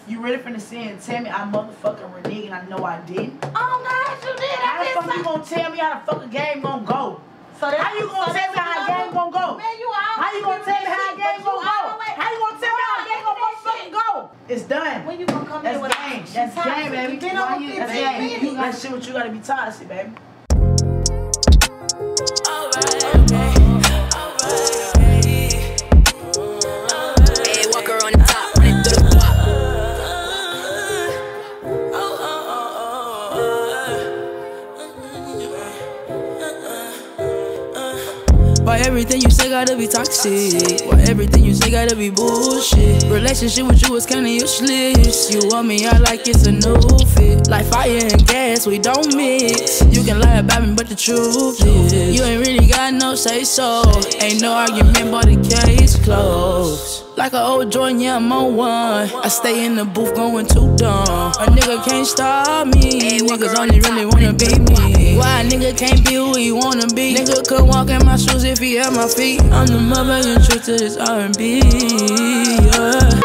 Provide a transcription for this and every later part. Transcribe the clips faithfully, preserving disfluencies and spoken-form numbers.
You really finna sit and tell me I motherfucking reneged and I know I didn't? Oh God, you did. How the fuck you gonna tell me how the fucking game gonna go? So how you gonna tell me how the game gonna go? Man, you all how you gonna tell me how the game gonna go? How you gonna tell me how the game gonna motherfucking go? It's done. When you gonna come That's in with game. That's game, baby. You been on That's game. You gotta shit what you gotta be toxic, baby. Alright, okay. Alright. Hey, Walker on the top, running through the top. Why everything you say gotta be toxic? Why everything you say gotta be bullshit? Relationship with you is kinda useless. You want me out like it's a new fit. Like fire and gas, we don't mix. You can lie about me, but the truth is you ain't really got no say so. Ain't no argument, but the case closed. Like an old Jordan, yeah, I'm on one. I stay in the booth going too dumb. A nigga can't stop me. Niggas only really wanna be me. Why a nigga can't be who he wanna be? Nigga could walk in my shoes if he had my feet. I'm the motherfucking trick to this R and B. Yeah.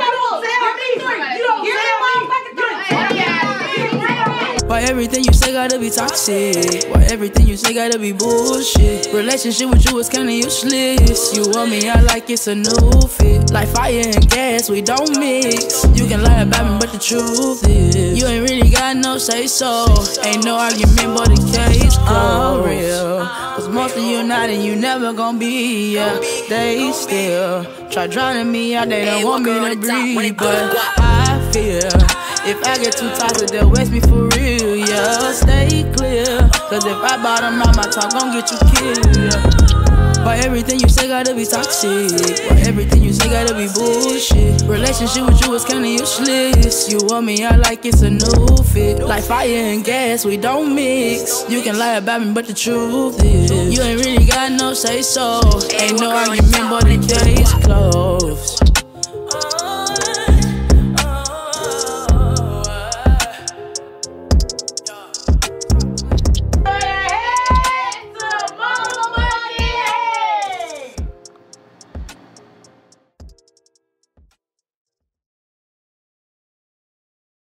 Why everything you say gotta be toxic? Why everything you say gotta be bullshit? Relationship with you is kinda useless. You want me out like it's a new fit. Like fire and gas, we don't mix. You can lie about me, but the truth is you ain't really got no say so. Ain't no argument, but the case closed. Real. Cause most of you not and you never gon' be. Yeah, they still try drowning me out. They don't want me to breathe, but I feel if I get too toxic, they'll waste me for real, yeah. Stay clear, cause if I bottom out, my tongue gon' get you killed, yeah. Why everything you say gotta be toxic? Why everything you say gotta be bullshit? Relationship with you is kinda useless. You want me out like it's a new fit. Like fire and gas, we don't mix. You can lie about me, but the truth is you ain't really got no say so. Ain't no argument, but the case closed.